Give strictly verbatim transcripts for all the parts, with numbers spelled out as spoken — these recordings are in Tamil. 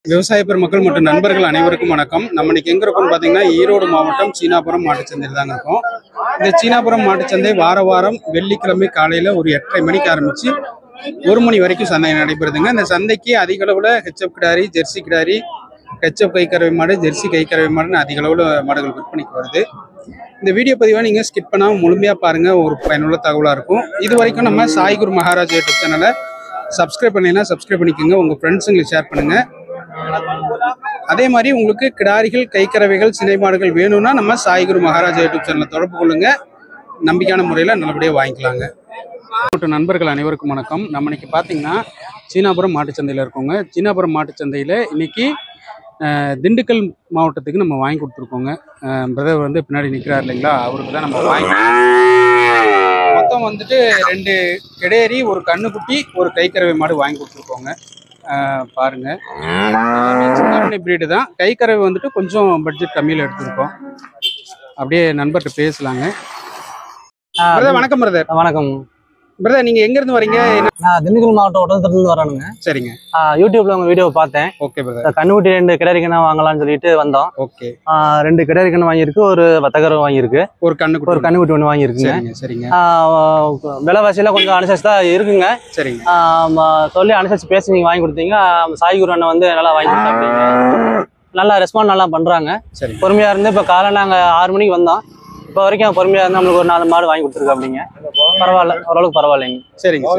விவசாய பெருமக்கள் மற்றும் நண்பர்கள் அனைவருக்கும் வணக்கம். நம்ம இன்னைக்கு எங்க இருக்கோம்னு பாத்தீங்கன்னா ஈரோடு மாவட்டம் சீனாபுரம் மாட்டுச்சந்தையில் தாங்க இருக்கோம். இந்த சீனாபுரம் மாட்டுச்சந்தை வார வாரம் வெள்ளிக்கிழமை காலையில ஒரு எட்டரை மணிக்கு ஆரம்பிச்சு ஒரு மணி வரைக்கும் சந்தை நடைபெறுதுங்க. இந்த சந்தைக்கு அதிக அளவுல ஹெச்எப் கிடாரி, ஜெர்சி கிடாரி, ஹெச்எப் கைக்கறவை மாடு, ஜெர்சி கைக்கறவை மாடுன்னு அதிக அளவுல மாடுகள் விற்பனைக்கு வருது. இந்த வீடியோ பதிவாக நீங்க ஸ்கிப் பண்ணாம முழுமையா பாருங்க, ஒரு பயனுள்ள தகவலா இருக்கும். இது வரைக்கும் நம்ம சாய்குரு மகாராஜ் யூடியூப் சேனலை சப்ஸ்கிரைப் பண்ணீங்கன்னா சப்ஸ்கிரைப் பண்ணிக்கோங்க, உங்க ஃப்ரெண்ட்ஸுங்களுக்கு ஷேர் பண்ணுங்க. அதே மாதிரி உங்களுக்கு கிடாரிகள், கைக்கறவைகள், சினை மாடுகள் வேணும்னா நம்ம சாய்குரு மகாராஜா யூடியூப் சேனலை தொடர்பு கொள்ளுங்க. நம்பிக்கையான முறையில் நல்லபடியாக வாங்கிக்கலாங்க. மற்றும் நண்பர்கள் அனைவருக்கும் வணக்கம். நம்ம இன்னைக்கு பார்த்தீங்கன்னா சீனாபுரம் மாட்டுச்சந்தையில் இருக்கோங்க. சீனாபுரம் மாட்டுச்சந்தையில் இன்னைக்கு திண்டுக்கல் மாவட்டத்துக்கு நம்ம வாங்கி கொடுத்துருக்கோங்க. பிரதர் வந்து பின்னாடி நிற்கிறார் இல்லைங்களா, அவருக்கு தான் நம்ம வாங்கி மொத்தம் வந்துட்டு ரெண்டு கிடேரி, ஒரு கண்ணுக்குட்டி, ஒரு கைக்கறவை மாடு வாங்கி கொடுத்துருக்கோங்க. பாருங்க, சின்ன பிரீடு தான். கைக்கறவை வந்துட்டு கொஞ்சம் பட்ஜெட் கம்மியில் எடுத்துருக்கோம். அப்படியே நண்பர்கிட்ட பேசலாங்க. வணக்கம் பிரதர். வணக்கம் பிரதர், நீங்க எங்க இருந்து வரீங்க? நான் திண்டுக்கல் மாவட்டம் ஒட்டத்துல இருந்து வரணுங்க. சரிங்க. யூடியூப்ல உங்க வீடியோ பார்த்தேன். Okay brother. கண்ணுக்குட்டி ரெண்டு கிடாரிக்கண்ணா வாங்கலாம்னு சொல்லிட்டு வந்தோம். ஓகே. ரெண்டு கிடாரிக்கண்ணா வாங்கியிருக்கு, ஒரு வத்தக்கரை வாங்கியிருக்கு, ஒரு கண்ணுக்குட்டி ஒரு கண்ணுக்குட்டி ஒன்று வாங்கியிருக்குங்க. சரிங்க. விலைவாசியில கொஞ்சம் அனுசரிச்சு தான் இருக்குங்க. சரிங்க. சொல்லி அனுசரிச்சு பேசி நீங்க வாங்கி கொடுத்தீங்க. சாய்குரு அண்ணன் வந்து நல்லா வாங்கி கொடுத்தாங்க. நல்லா ரெஸ்பாண்ட் நல்லா பண்றாங்க. பொறுமையா இருந்து இப்ப காலை நாங்க ஆறு மணிக்கு வந்தோம். இப்போ வரைக்கும் பொறுமையா இருந்தா நம்மளுக்கு ஒரு நாலு மாடு வாங்கி கொடுத்துருக்கோம். அப்படிங்க பரவாயில்ல, ஓரளவுக்கு பரவாயில்லைங்க. சரிங்க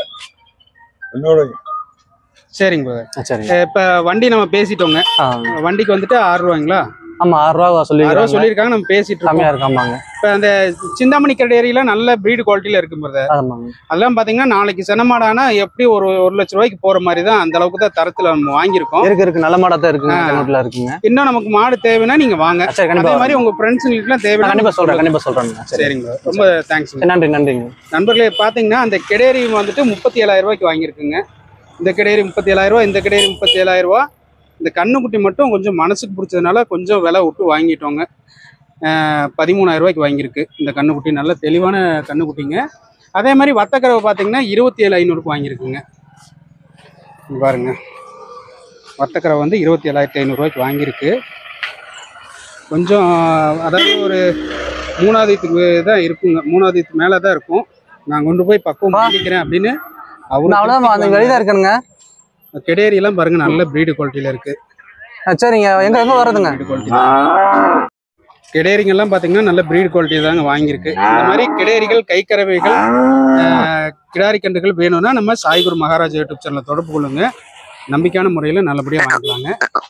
சரிங்க சரிங்க. இப்ப வண்டி நம்ம பேசிட்டோங்க. வண்டிக்கு வந்துட்டு ஆறு ரூபாய்ங்களா? ஆமா, ஆறு ரூபா சொல்லி சொல்லியிருக்காங்க. நம்ம பேசிட்டு கம்மியா இருக்காமாங்க. இப்ப அந்த சிந்தாமணி கிடேரியில நல்ல பிரீடு குவாலிட்டியில இருக்கு பிரதர். அதெல்லாம் பாத்தீங்கன்னா நாளைக்கு சென மாடானா எப்படி ஒரு ஒரு லட்சம் ரூபாய்க்கு போற மாதிரி தான், அந்த அளவுக்கு தான் தரத்துல நம்ம வாங்கியிருக்கோம். இருக்கு இருக்கு நல்ல மாடா தான் இருக்குங்க. இருக்குங்க. இன்னும் நமக்கு மாடு தேவைன்னா நீங்க வாங்க. அதே மாதிரி உங்க ஃப்ரெண்ட்ஸுங்களுக்கு எல்லாம் தேவை கண்டிப்பா சொல்றேன் கண்டிப்பா சொல்றேன். சரிங்க, ரொம்ப தேங்க்ஸ். நன்றி நன்றிங்க. நண்பர்களே, பாத்தீங்கன்னா அந்த கிடேரி வந்துட்டு முப்பத்தி ஏழாயிரம் ரூபாய்க்கு வாங்கியிருக்குங்க. இந்த கிடேரி முப்பத்தி ஏழாயிரம் ரூபாய், இந்த கிடேரி முப்பத்தி ஏழாயிரம் ரூபாய். இந்த கண்ணுக்குட்டி மட்டும் கொஞ்சம் மனசுக்கு பிடிச்சதுனால கொஞ்சம் விலை விட்டு வாங்கிட்டோங்க. பதிமூணாயிரம் ரூபாய்க்கு வாங்கியிருக்கு இந்த கண்ணுக்குட்டி. நல்ல தெளிவான கண்ணுக்குட்டிங்க. அதே மாதிரி வத்தக்கறவை பார்த்தீங்கன்னா இருபத்தி ஏழு ஐநூறுக்கு வாங்கியிருக்குங்க. பாருங்க, வத்தக்கறவை வந்து இருபத்தி ஏழாயிரத்தி ஐநூறுரூவாய்க்கு வாங்கியிருக்கு. கொஞ்சம் அதாவது ஒரு மூணாவதுக்கு தான் இருக்குங்க, மூணாவதுக்கு மேலே தான் இருக்கும். நான் கொண்டு போய் பக்குவம் பண்ணிக்கிறேன் அப்படின்னு அவரு வெளியே இருக்கானுங்க. கிடேரி எல்லாம் பாருங்க, நல்ல பிரீடு குவாலிட்டியில இருக்கு. சரிங்க, எங்க எங்க வருதுங்க கிடேரிங்க எல்லாம் பாத்தீங்கன்னா நல்ல பிரீடு குவாலிட்டி தாங்க வாங்கியிருக்கு. இந்த மாதிரி கிடேரிகள், கைக்கறவைகள், கிடாரி கன்றுகள் வேணும்னா நம்ம சாய்குரு மகாராஜா யூடியூப் சேனலை தொடர்பு கொள்ளுங்க. நம்பிக்கையான முறையில நல்லபடியா வாங்கிக்கலாங்க.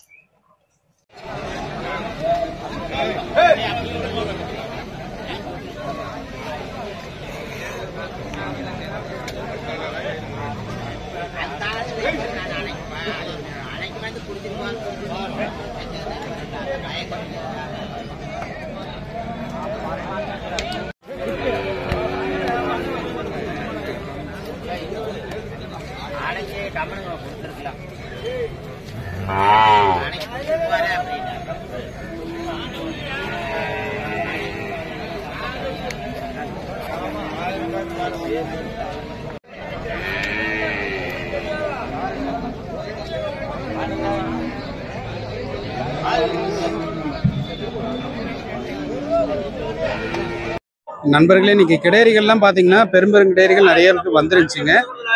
நண்பர்களே, இன்னைக்கு கிடேரிகள்லாம் பாத்தீங்கன்னா பெரும்பெரும் கிடேரிகள் நிறைய பேருக்கு வந்துருந்துச்சுங்க.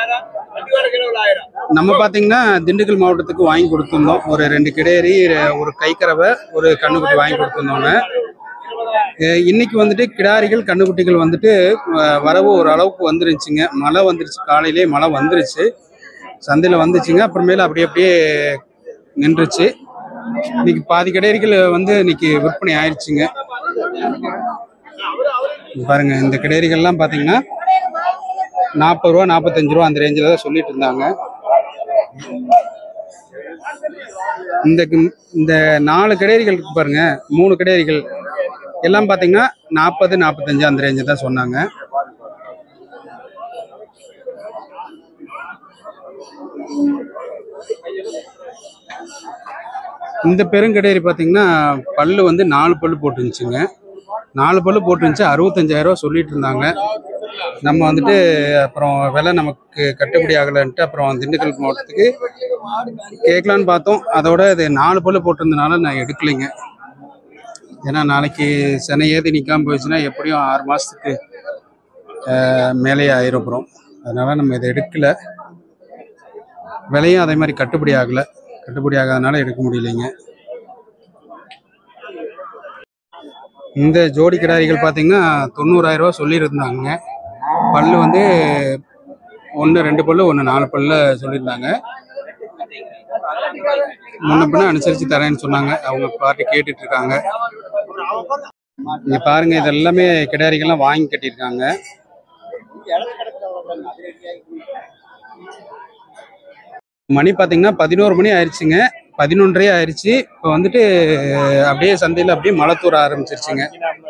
நம்ம பாத்தீங்கன்னா திண்டுக்கல் மாவட்டத்துக்கு வாங்கி கொடுத்துருந்தோம். ஒரு ரெண்டு கிடேரி, ஒரு கைக்கறவை, ஒரு கண்ணுக்குட்டி வாங்கி கொடுத்துருந்தோங்க. இன்னைக்கு வந்துட்டு கிடாரிகள், கண்ணுக்குட்டிகள் வந்துட்டு வரவு ஒரு அளவுக்கு வந்துருந்துச்சுங்க. மழை வந்துருச்சு, காலையிலே மழை வந்துருச்சு, சந்தையில் வந்துச்சுங்க. அப்புறமேல அப்படியே அப்படியே நின்றுச்சு. இன்னைக்கு பாதி கிடேரிகள் வந்து இன்னைக்கு விற்பனை ஆயிடுச்சுங்க. பாருங்க, இந்த கிடேரிகள்லாம் பார்த்தீங்கன்னா நாற்பது ரூபா, நாற்பத்தஞ்சு ரூபா அந்த ரேஞ்சில் தான் சொல்லிட்டு இருந்தாங்க. இந்த இந்த நாலு கிடேரிகள் இருக்கு பாருங்க, மூணு கிடேரிகள் எல்லாம் பார்த்தீங்கன்னா நாற்பது, நாற்பத்தஞ்சு அந்த ரேஞ்சு தான் சொன்னாங்க. இந்த பெருங்கடேரி பார்த்தீங்கன்னா பல்லு வந்து நாலு பல்லு போட்டுருந்துச்சுங்க. நாலு பல்லு போட்டுருந்துச்சு, அறுபத்தஞ்சாயிரம் ரூபா சொல்லிட்டு இருந்தாங்க. நம்ம வந்துட்டு அப்புறம் விலை நமக்கு கட்டுப்படி ஆகலைன்ட்டு அப்புறம் திண்டுக்கல் மாவட்டத்துக்கு கேட்கலான்னு பார்த்தோம். அதோட இது நாலு பல்லு போட்டிருந்தனால நான் எடுக்கலைங்க. ஏன்னா நாளைக்கு சென்னை ஏற்றி நிற்காமல் போயிடுச்சுன்னா எப்படியும் ஆறு மாதத்துக்கு மேலேயே ஆயிரும் அப்புறம். அதனால் நம்ம இதை எடுக்கலை. விலையும் அதே மாதிரி கட்டுப்படி ஆகலை. கட்டுப்படி ஆகாதனால எடுக்க முடியலைங்க. இந்த ஜோடி கிடாரிகள் பார்த்தீங்கன்னா தொண்ணூறாயிரம் ரூபா சொல்லியிருந்தாங்க. பல்லு வந்து ஒன்று ரெண்டு பல்லு ஒன்று நாலு பல்லு சொல்லியிருந்தாங்க. முன்ன பின்ன அனுசரித்து தரேன்னு சொன்னாங்க. அவங்க பாட்டு கேட்டுட்டு இருக்காங்க. இங்க பாருங்க, இது எல்லாமே கிடாரிகள்லாம் வாங்கி கட்டியிருக்காங்க. மணி பார்த்தீங்கன்னா பதினோரு மணி ஆயிடுச்சுங்க. பதினொன்றே ஆயிடுச்சு. இப்போ வந்துட்டு அப்படியே சந்தையில் அப்படியே மழை தூர ஆரம்பிச்சிருச்சுங்க.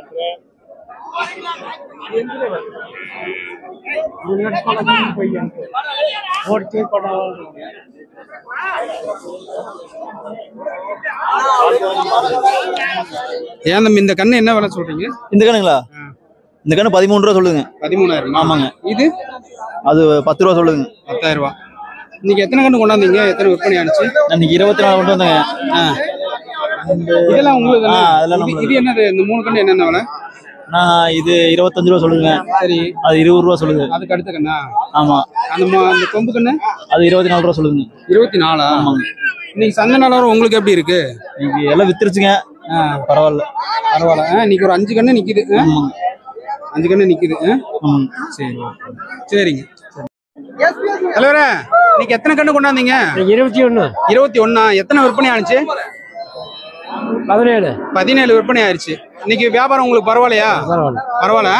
ஏன் தம்பி இந்த கண்ணு என்ன விலை சொல்றீங்க? இந்த கண்ணுங்களா? இந்த கண்ணு பதிமூணு ரூபா சொல்லுங்க. பதிமூணாயிரம்? ஆமாங்க. இது அது பத்து ரூபா சொல்லுங்க. பத்தாயிரம் ரூபா. இன்னைக்கு எத்தனை கண்ணு கொண்டாந்தீங்க? எத்தனை விற்பனை ஆனிச்சு? இன்னைக்கு இருபத்தி நாலு கொண்டு வந்தேங்க. இதெல்லாம் உங்களுக்கு? அதெல்லாம் இது என்னது? இந்த மூணு கண்ணு என்னென்ன விலை? நான் இது இருபத்தஞ்சு ரூபா சொல்லுங்க. சரி, அது இருபது ரூபா சொல்லுங்க. அதுக்கு அடுத்த கண்ணா? ஆமா. அந்த அந்த கொம்பு கண்ணு அது இருபத்தி நாலு ரூபா சொல்லுங்க. இருபத்தி நாலா? ஆமாங்க. இன்னைக்கு சந்தை நிலவரம் உங்களுக்கு எப்படி இருக்கு? இன்னைக்கு எல்லாம் வித்துருச்சுங்க. பரவாயில்ல பரவாயில்ல. இன்னைக்கு ஒரு அஞ்சு கண்ணு நிக்குது. அஞ்சு கண்ணு நிக்குது. சரி, சரிங்க. தலைவரே, இன்னைக்கு எத்தனை கண்ணு கொண்டாந்தீங்க? இருபத்தி ஒண்ணு. இருபத்தி ஒண்ணா? எத்தனை விற்பனை ஆனிச்சு? பதினேழு. பதினேழு விற்பனை ஆயிடுச்சு. இன்னைக்கு வியாபாரம் உங்களுக்கு பரவாயில்லையா? பரவாயில்ல.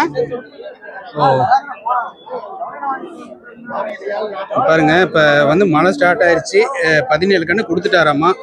பாருங்க, இப்ப வந்து மழை ஸ்டார்ட் ஆயிடுச்சு. பதினேழு கண்ணு கொடுத்துட்டாராமா.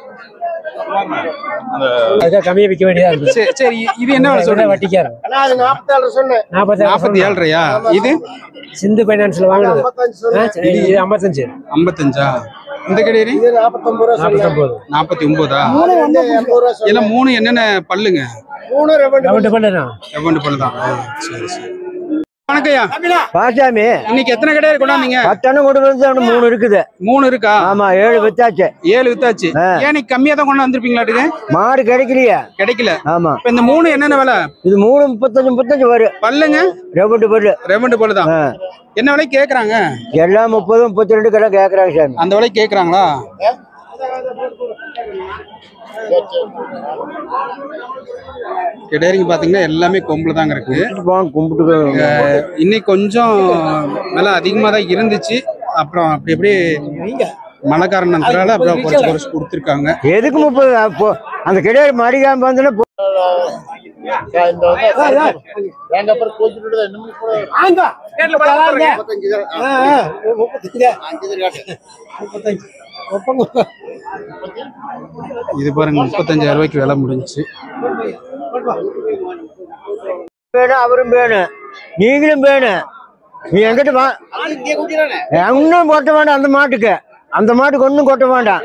கம்மியா விற்க வேண்டியதா இருக்கு. சரி, இது என்ன விலை சொல்றீங்க? வட்டிக்காரன் நாற்பத்தி ஏழு ரூபாயா? இது சிந்து பைனான்ஸ்ல வாங்குறது. இது ஐம்பத்தஞ்சு. ஐம்பத்தஞ்சா? இந்த கிடையாது நாற்பத்தி ஒன்பதா? எல்லாம் மூணு என்னென்ன பல்லுங்க? ரெவண்டு பல்லு தான். ரெவண்டு பல்லு தான். சரி சரி. வணக்கம்யா. பாசாமி, இன்னைக்கு எத்தனை கிடையாது கொண்டாந்தீங்க? பத்தனை கொண்டு வந்து மூணு இருக்குது. மூணு இருக்கா? ஆமா, ஏழு வித்தாச்சு. ஏழு வித்தாச்சு. ஏன் நீ கம்மியா தான் கொண்டு வந்திருப்பீங்களாட்டுக்கு? மாடு கிடைக்கலையா? கிடைக்கல. ஆமா. இப்ப இந்த மூணு என்னென்ன விலை? இது மூணு முப்பத்தஞ்சு முப்பத்தஞ்சு வரும். பல்லுங்க? ரெவண்டு பல்லு. ரெவண்டு பல்லு தான். என்ன விலை கேக்குறாங்க? எல்லாம் முப்பது முப்பத்தி ரெண்டு கிலோ கேக்குறாங்க சாமி. அந்த விலை கேக்குறாங்களா? கிடேரிங்க பாத்தீங்கன்னா எல்லாமே கொம்புல தாங்க இருக்கு. கும்பிட்டு இன்னைக்கு கொஞ்சம் விலை அதிகமா தான் இருந்துச்சு. அப்புறம் அப்படி எப்படி மழை காரணத்தினால அப்புறம் குறைச்சு குறைச்சு கொடுத்துருக்காங்க. எதுக்கு முப்பது? அந்த கிடேரி மடிக்காம வந்து இது பாருங்க, முப்பத்தஞ்சாயிரம் ரூபாய்க்கு விலை முடிஞ்சுச்சு. வேணும், அவரும் வேணும், நீங்களும் வேணும். நீ எங்கிட்ட வா. ஒன்னும் கொட்ட வேண்டாம் அந்த மாட்டுக்கு. அந்த மாட்டுக்கு ஒன்னும் கொட்ட வேண்டாம்.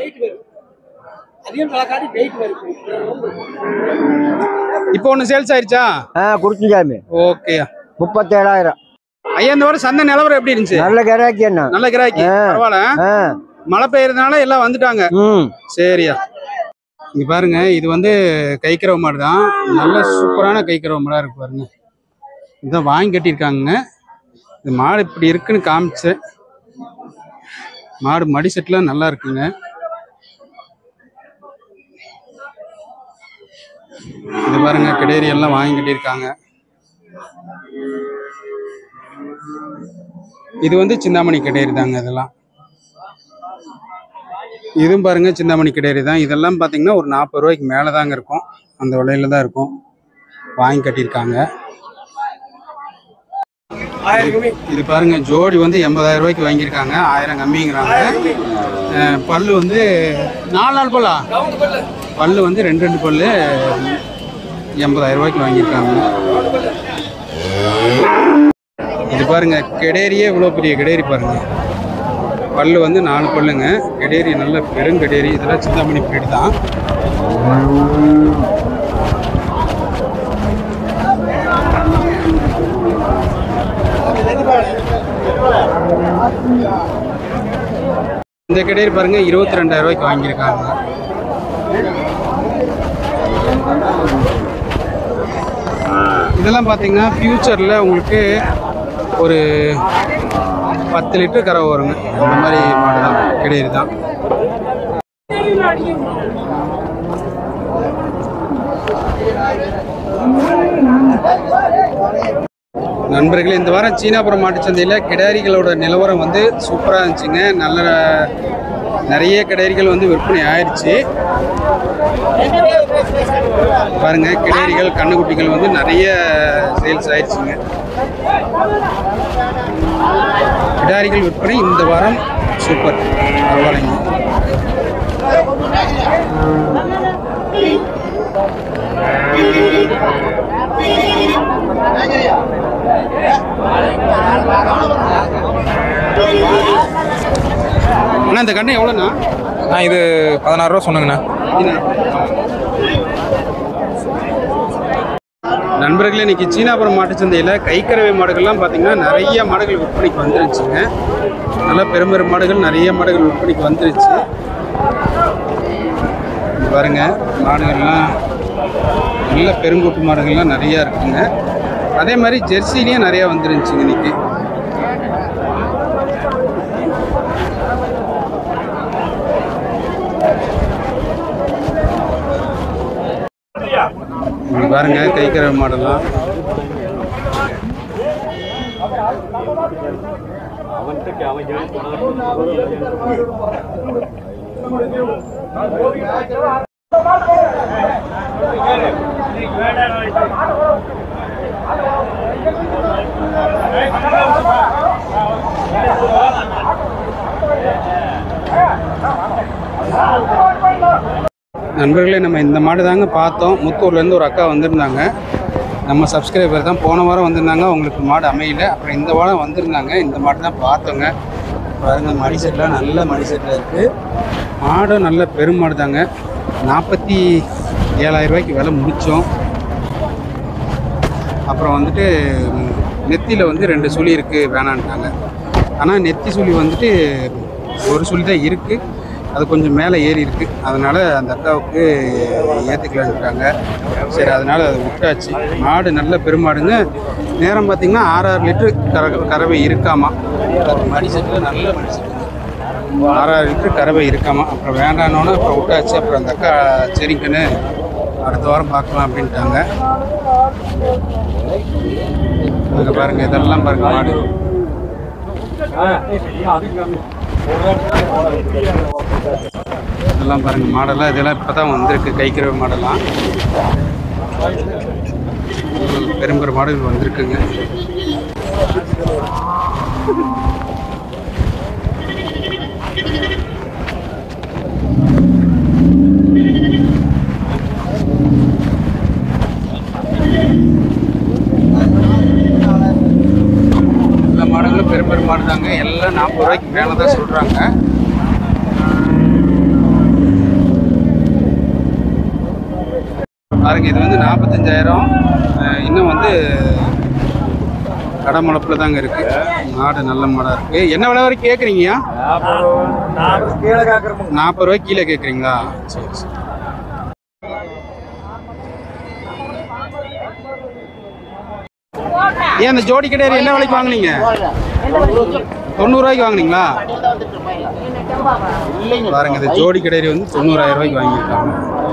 இப்போ ஒண்ணு சேல்ஸ் ஆயிடுச்சா? குடுத்து சாமி. ஓகே, முப்பத்தி ஏழாயிரம். ஐயா, இந்த வாரம் சந்தை நிலவரம் எப்படி இருந்துச்சு? நல்ல கிராக்கி. என்ன நல்ல கிராக்கி? பரவாயில்ல. மழை பெய்யறதுனால எல்லாம் வந்துட்டாங்க. சரியா. இங்க பாருங்க, இது வந்து கைக்கறவை மாடு தான். நல்ல சூப்பரான கைக்கறவை மாடா இருக்கு பாருங்க. இதான் வாங்கி கட்டியிருக்காங்க. இது மாடு இப்படி இருக்குன்னு காமிச்சேன். மாடு மடி செட்லாம் நல்லா இருக்குங்க. இது பாருங்க, கிடேரி எல்லாம் வாங்கி கட்டியிருக்காங்க. இது வந்து சிந்தாமணி கிடேரி தாங்க. இதெல்லாம் இதுவும் பாருங்க சிந்தாமணி கிடேரி தான். இதெல்லாம் பார்த்தீங்கன்னா ஒரு நாற்பது ரூபாய்க்கு மேலே தாங்க இருக்கும். அந்த விலையில தான் இருக்கும். வாங்கி கட்டியிருக்காங்க. இது பாருங்க, ஜோடி வந்து எண்பதாயிரம் ரூபாய்க்கு வாங்கியிருக்காங்க. ஆயிரம் கம்மிங்கிறாங்க. பல்லு வந்து நாலு நாள் பல்லா? பல்லு வந்து ரெண்டு ரெண்டு பல்லு எண்பதாயிரம் ரூபாய்க்கு வாங்கியிருக்காங்க. இது பாருங்க, கெடேரியே இவ்வளோ பெரிய கெடேரி பாருங்க. பல்லு வந்து நாலு பல்லுங்க. கெடேரி நல்ல பெருங்கெடேரி. இதெல்லாம் சிந்தாமணி பீடு தான். இந்த கிடேரி பாருங்க இருபத்தி ரெண்டாயிரம் ரூபாய்க்கு வாங்கியிருக்காங்க. இதெல்லாம் பார்த்தீங்கன்னா ஃபியூச்சரில் உங்களுக்கு ஒரு பத்து லிட்டர் கறவை வருங்க. இந்த மாதிரி மாடு தான் கிடேரி தான். நண்பர்களே, இந்த வாரம் சீனாபுரம் மாட்டுச்சந்தையில் கிடாரிகளோட நிலவரம் வந்து சூப்பராக இருந்துச்சுங்க. நல்ல நிறைய கிடாரிகள் வந்து விற்பனை ஆயிடுச்சு. பாருங்க, கிடாரிகள் கண்ணுக்குட்டிகள் வந்து நிறைய சேல்ஸ் ஆயிடுச்சுங்க. கிடாரிகள் விற்பனை இந்த வாரம் சூப்பர், பரவாயில்லைங்க. அண்ணா இந்த கண்ணு எவ்வளோண்ணா? நான் இது பதினாறு ரூபா சொன்னேங்கண்ணா. நண்பர்களே, இன்னைக்கு சீனாபுரம் மாட்டுச்சந்தையில் கைக்கறவை மாடுகள்லாம் பார்த்தீங்கன்னா நிறைய மாடுகள் விற்பனைக்கு வந்துருச்சுங்க. நல்லா பெரும்பெரும் மாடுகள் நிறைய மாடுகள் விற்பனைக்கு வந்துருச்சு. பாருங்க, மாடுகள்லாம் நல்ல பெருங்கூட்டு மாடுகள்லாம் நிறையா இருக்குங்க. அதே மாதிரி ஜெர்சிலையும் நிறையா வந்துருந்துச்சுங்க இன்னைக்கு. பாருங்க, கைக்கறவை மாடெல்லாம் நண்பர்களே, நம்ம இந்த மாடு தாங்க பார்த்தோம். முத்தூர்லேருந்து ஒரு அக்கா வந்திருந்தாங்க, நம்ம சப்ஸ்கிரைபர் தான். போன வாரம் வந்திருந்தாங்க, அவங்களுக்கு மாடு அமையல. அப்புறம் இந்த வாரம் வந்திருந்தாங்க, இந்த மாடு தான் பார்த்தோங்க. பாருங்க, மடி செட்லாம் நல்ல மடி செட்டில் இருக்குது. மாடும் நல்ல பெருமாடு தாங்க. நாற்பத்தி ஏழாயிரம் ரூபாய்க்கு விலை முடித்தோம். அப்புறம் வந்துட்டு நெத்தியில் வந்து ரெண்டு சுழி இருக்குது, வேணான்ட்டாங்க. ஆனால் நெத்தி சுழி வந்துட்டு ஒரு சுழி தான் இருக்குது, அது கொஞ்சம் மேலே ஏறி இருக்குது. அதனால் அந்த அக்காவுக்கு ஏற்றுக்கலான்ட்டாங்க. சரி, அதனால் அதை விட்டாச்சு. மாடு நல்ல பெருமாடுங்க. நேரம் பார்த்திங்கன்னா ஆறு ஆறு லிட்ரு கற கறவை இருக்காமா. மடி செட்டில் நல்ல மடி செட்டு ஆறாறு லிட்ரு கறவை இருக்காமா. அப்புறம் வேண்டானோன்னு அப்புறம் விட்டாச்சு. அப்புறம் அந்த அக்கா சரிங்கன்னு அடுத்த வாரம் பார்க்கலாம் அப்படின்ட்டாங்க. அங்கே பாருங்கள், இதெல்லாம் பாருங்கள் மாடு. இதெல்லாம் பாருங்க மாடெல்லாம். இதெல்லாம் இப்போ தான் வந்திருக்கு, கைக்கறவை மாடெல்லாம். பெரும்பெரும் மாடுகள் வந்திருக்குங்க. எல்லா மாடுகளும் பெரும்பெரும் மாடு தாங்க. எல்லாம் நாற்பது ரூபாய்க்கு மேலே தான் சொல்கிறாங்க. பாருங்க, இது வந்து நாற்பத்தஞ்சாயிரம். இன்னும் வந்து கடமுளப்பில் தாங்க இருக்கு. மாடு நல்ல மாடாக இருக்கு. என்ன விலை வரைக்கும் கேட்குறீங்கயா? நாற்பது ரூபாய்க்கு கீழே கேட்குறீங்களா? சரி சரி. ஏன் அந்த ஜோடி கிடையாது, என்ன விலைக்கு வாங்கினீங்க? தொண்ணூறு ரூபாய்க்கு வாங்கினீங்களா? பாருங்க, இந்த ஜோடி கிடையாது வந்து தொண்ணூறாயிரம் ரூபாய்க்கு வாங்கியிருக்காங்க.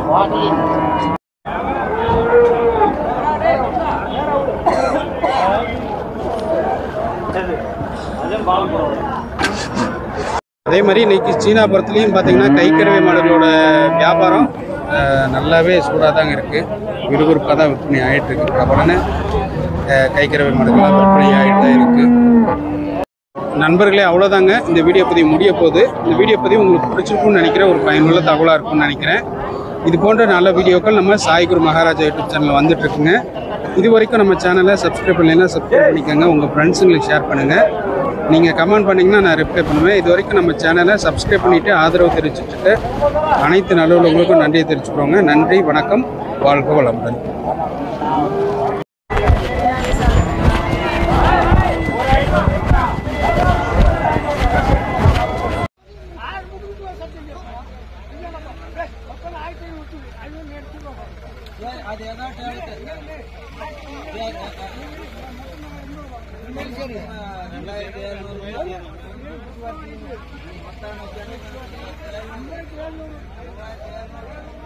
அதே மாதிரி இன்னைக்கு சீனாபுரத்துலேயும் பார்த்தீங்கன்னா கைக்கறவை மாடுகளோட வியாபாரம் நல்லாவே சூடாக தாங்க இருக்குது. விறுவிறுப்பாக தான் விற்பனை ஆகிட்டு இருக்கு. பிரபலன கைக்கறவை மாடுகளாக விற்பனை ஆகிட்டு தான் இருக்குது. நண்பர்களே, அவ்வளோதாங்க இந்த வீடியோ பதிவு முடிய போகுது. இந்த வீடியோ பதிவு உங்களுக்கு பிடிச்சிருக்குன்னு நினைக்கிறேன். ஒரு பயனுள்ள தகவலாக இருக்கும்னு நினைக்கிறேன். இது போன்ற நல்ல வீடியோக்கள் நம்ம சாய்குரு மகாராஜா யூடியூப் சேனலில் வந்துட்டு இருக்குங்க. இது வரைக்கும் நம்ம சேனலை சப்ஸ்கிரைப் பண்ணலைன்னா சப்ஸ்கிரைப் பண்ணிக்கோங்க. உங்கள் ஃப்ரெண்ட்ஸுங்களுக்கு ஷேர் பண்ணுங்கள். நீங்கள் கமெண்ட் பண்ணிங்கன்னா நான் ரிப்ளை பண்ணுவேன். இது வரைக்கும் நம்ம சேனலை சப்ஸ்கிரைப் பண்ணிவிட்டு ஆதரவு தெரிவிச்சுட்டு அனைத்து நல்லவர்களுக்கும் நன்றியை தெரிவிச்சுக்கிறோங்க. நன்றி, வணக்கம், வாழ்க வளமுடன். ரெண்டாயிரத்தி எழுநூறு